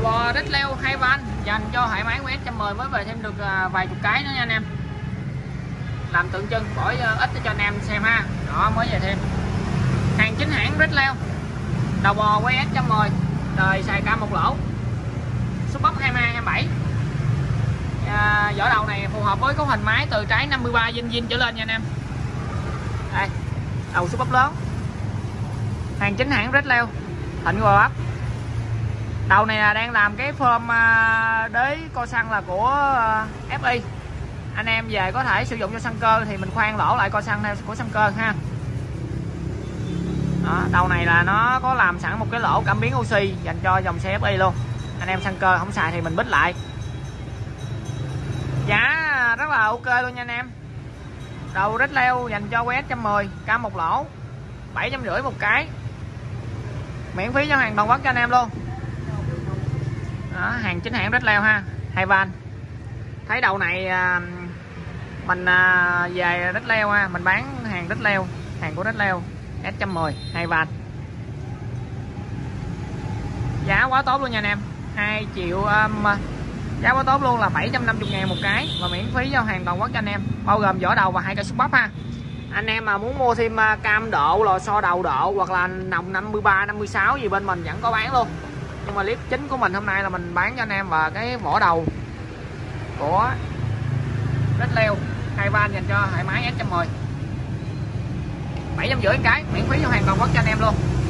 bò rít leo 2 van dành cho thoải mái của S110 mới về thêm được vài chục cái nữa nha anh em. Làm tượng trưng bỏ ít cho anh em xem ha. Đó, mới về thêm. Hàng chính hãng rít leo. Đầu bò quay S110, đời xài cam một lỗ. Số bắp 22 27. Vỏ đầu này phù hợp với cấu hình máy từ trái 53 zin trở lên nha anh em. Đây, đầu số bắp lớn. Hàng chính hãng rít leo, thịnh gò bắp. Đầu này là đang làm cái form đế co xăng là của FI. Anh em về có thể sử dụng cho xăng cơ thì mình khoan lỗ lại co xăng theo của xăng cơ ha. Đó, đầu này là nó có làm sẵn một cái lỗ cảm biến oxy dành cho dòng xe FI luôn. Anh em xăng cơ không xài thì mình bít lại. Giá rất là ok luôn nha anh em. Đầu rít leo dành cho quay S110, cam một lỗ, 750 một cái. Miễn phí giao hàng toàn quốc cho anh em luôn. Đó, hàng chính hãng rít leo ha, 2 van. Thấy đầu này mình về rít leo ha, mình bán hàng rít leo, hàng của rít leo S110 2 van. Giá quá tốt luôn nha anh em. 2 triệu giá quá tốt luôn là 750.000 một cái và miễn phí giao hàng toàn quốc cho anh em, bao gồm vỏ đầu và 2 cây xúc bắp ha. Anh em mà muốn mua thêm cam độ, lò xo đầu độ hoặc là nòng 53 56 gì bên mình vẫn có bán luôn. Nhưng mà clip chính của mình hôm nay là mình bán cho anh em và cái vỏ đầu của rít leo 2 van dành cho thoải mái S110, 750 cái, miễn phí giao hàng toàn quốc cho anh em luôn.